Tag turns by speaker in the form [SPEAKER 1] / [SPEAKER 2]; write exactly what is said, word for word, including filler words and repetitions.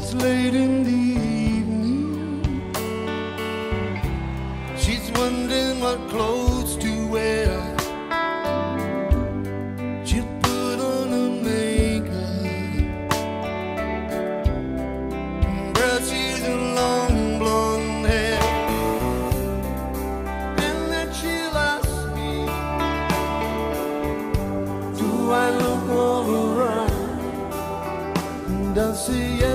[SPEAKER 1] It's late in the evening. She's wondering what clothes to wear. She put on her makeup, brushes and long blonde hair, and then she'll ask me, do I look all around? And I'll say yes.